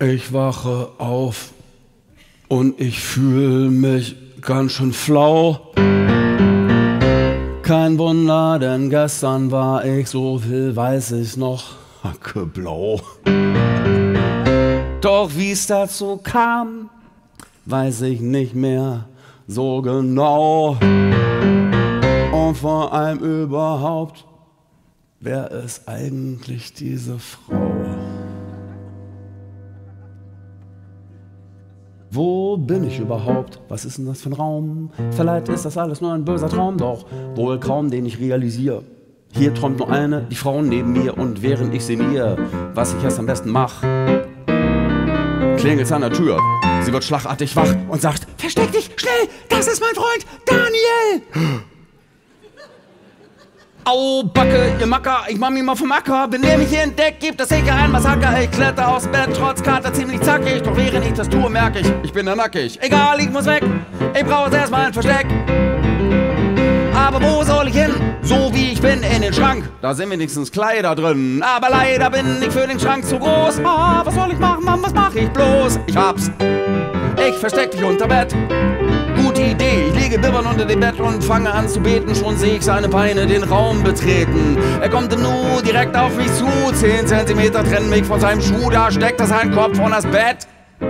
Ich wache auf und ich fühle mich ganz schön flau. Kein Wunder, denn gestern war ich, so viel weiß ich noch, hackeblau. Doch wie es dazu kam, weiß ich nicht mehr so genau. Und vor allem überhaupt, wer ist eigentlich diese Frau? Wo bin ich überhaupt? Was ist denn das für ein Raum? Vielleicht ist das alles nur ein böser Traum, doch wohl kaum, den ich realisiere. Hier träumt nur eine, die Frau neben mir, und während ich sinniere, was ich erst am besten mach, klingelt's an der Tür. Sie wird schlagartig wach und sagt: Versteck dich, schnell, das ist mein Freund Daniel! Au, Backe, ihr Macker, ich mach mich mal vom Acker. Bin nämlich entdeckt, gibt es sicher ein Massaker. Ich kletter aufs Bett, trotz Kater ziemlich zackig. Doch während ich das tue, merke ich bin da nackig. Egal, ich muss weg, ich brauche erstmal ein Versteck. Aber wo soll ich hin? So wie ich bin, in den Schrank. Da sind wenigstens Kleider drin. Aber leider bin ich für den Schrank zu groß. Ah, was soll ich machen, Mann, was mach ich bloß? Ich hab's. Ich versteck dich unter Bett. Gute Idee, ich liege bibbern unter dem Bett und fange an zu beten. Schon sehe ich seine Beine den Raum betreten. Er kommt im Nu direkt auf mich zu. 10 Zentimeter trennen mich von seinem Schuh. Da steckt er seinen Kopf von das Bett.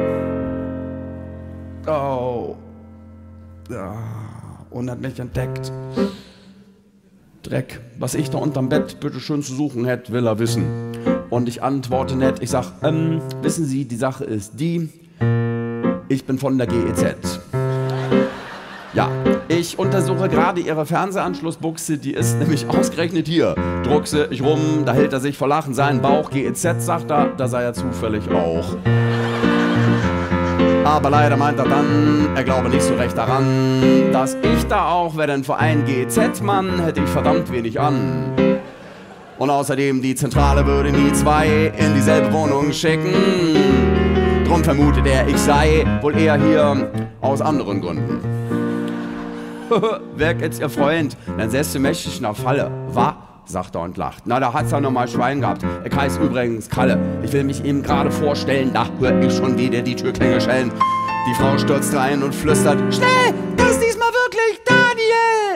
Oh. Ja. Und hat mich entdeckt. Dreck, was ich da unterm Bett bitte schön zu suchen hätte, will er wissen. Und ich antworte nett, ich sag, wissen Sie, die Sache ist die, ich bin von der GEZ. Ja, ich untersuche gerade Ihre Fernsehanschlussbuchse, die ist nämlich ausgerechnet hier. Druckse ich rum, da hält er sich vor Lachen seinen Bauch. GEZ, sagt er, da sei er zufällig auch. Aber leider meint er dann, er glaube nicht so recht daran, dass ich da auch wäre, denn für einen GEZ-Mann hätte ich verdammt wenig an. Und außerdem, die Zentrale würde nie 2 in dieselbe Wohnung schicken. Drum vermutet er, ich sei wohl eher hier aus anderen Gründen. Wer jetzt Ihr Freund? Dann säßt du mächtig nach Falle. Wa? Sagt er und lacht. Na, da hat's ja nochmal Schwein gehabt. Er heißt übrigens Kalle. Ich will mich ihm gerade vorstellen. Da hör ich schon wieder die Türklingel schellen. Die Frau stürzt rein und flüstert: Schnell, das ist diesmal wirklich Daniel!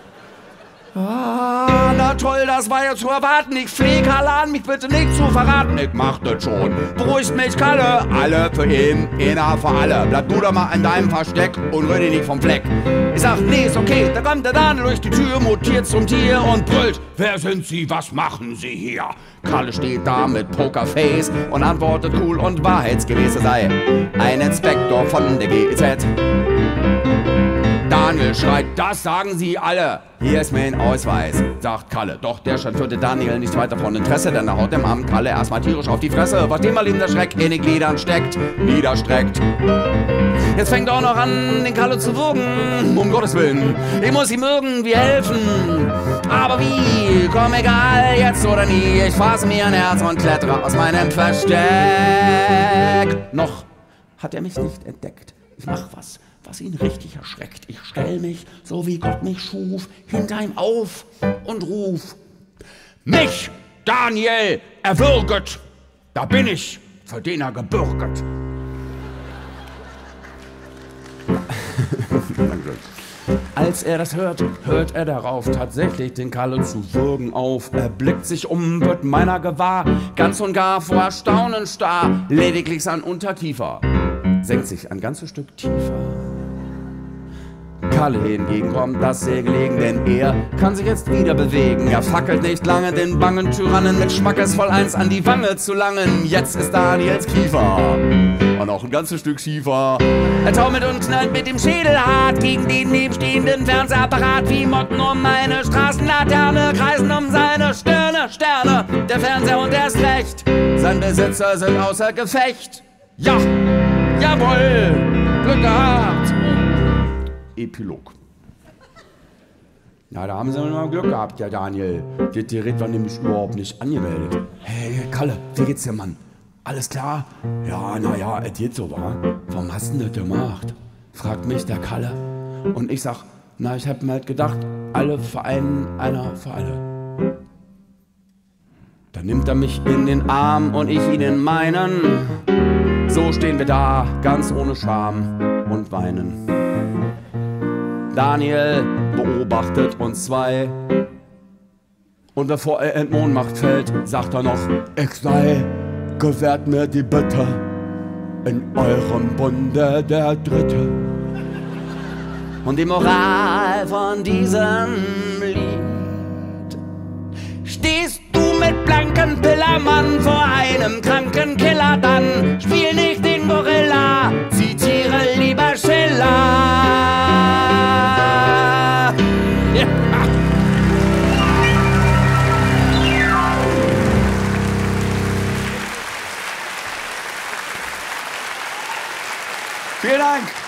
Ah, na toll, das war ja zu erwarten. Ich flehe Kalle an, mich bitte nicht zu verraten. Ich mach das schon. Beruhigt mich, Kalle. Alle für ihn, einer für alle. Bleib du doch mal an deinem Versteck und rühr dich nicht vom Fleck. Ich sag, nee, ist okay. Da kommt der Daniel durch die Tür, mutiert zum Tier und brüllt: Wer sind Sie, was machen Sie hier? Kalle steht da mit Pokerface und antwortet cool und wahrheitsgemäß, er sei ein Inspektor von der GEZ. Daniel schreit: Das sagen Sie alle. Hier ist mein Ausweis, sagt Kalle. Doch der scheint für den Daniel nicht weiter von Interesse, denn er haut dem armen Kalle erstmal tierisch auf die Fresse, was dem mal ihm der Schreck in den Gliedern steckt, niederstreckt. Jetzt fängt er auch noch an, den Kalle zu würgen. Um Gottes Willen, ich muss ihm irgendwie helfen. Aber wie? Komm, egal, jetzt oder nie. Ich fasse mir ein Herz und klettere aus meinem Versteck. Noch hat er mich nicht entdeckt. Ich mach was ihn richtig erschreckt. Ich stell mich, so wie Gott mich schuf, hinter ihm auf und ruf: Mich, Daniel, erwürget! Da bin ich, für den er gebürget. Als er das hört er darauf tatsächlich den Kalle zu würgen auf. Er blickt sich um, wird meiner gewahr, ganz und gar vor Erstaunen starr. Lediglich sein Unterkiefer senkt sich ein ganzes Stück tiefer. Kalle hingegen kommt das sehr gelegen, denn er kann sich jetzt wieder bewegen. Er fackelt nicht lange, den bangen Tyrannen mit schmackesvoll eins an die Wange zu langen. Jetzt ist Daniels Kiefer und auch ein ganzes Stück schiefer. Er taumelt und knallt mit dem Schädel hart gegen den nebenstehenden Fernsehapparat. Wie Motten um eine Straßenlaterne kreisen um seine Stirne. Sterne, der Fernseher und erst recht, sein Besitzer sind außer Gefecht. Ja, jawohl, Glück gehabt. Epilog. Na, da haben sie mal Glück gehabt, ja, Daniel. Das Gerät war nämlich überhaupt nicht angemeldet. Hey, Kalle, wie geht's dir, Mann? Alles klar? Ja, naja, es geht so, wa? Warum hast du das gemacht? Fragt mich der Kalle. Und ich sag, na, ich hab mir halt gedacht, alle für einen, einer für alle. Dann nimmt er mich in den Arm und ich ihn in meinen. So stehen wir da, ganz ohne Scham und weinen. Daniel beobachtet uns zwei. Und bevor er in Ohnmacht fällt, sagt er noch: Ich sei, gewährt mir die Bitte, in eurem Bunde der Dritte. Und die Moral von diesem Lied: Stehst du mit blankem Pillermann vor einem kranken Killer, dann spiel nicht den Gorilla, zitiere lieber Schiller. Ja. Vielen Dank.